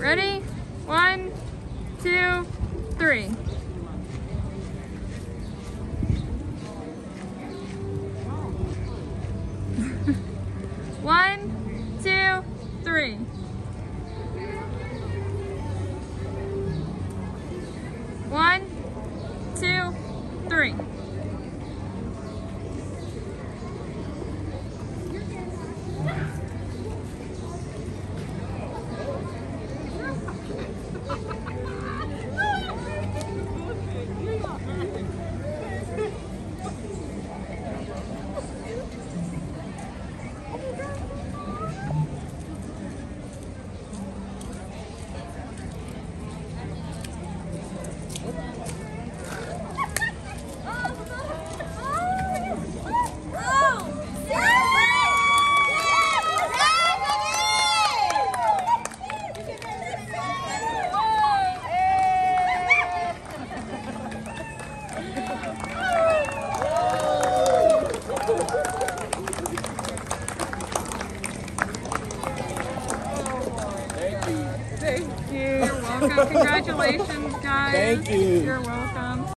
Ready? 1, 2, 3. 1, 2, 3. 1, 2, 3. Thank you. You're welcome. Congratulations, guys. Thank you. You're welcome.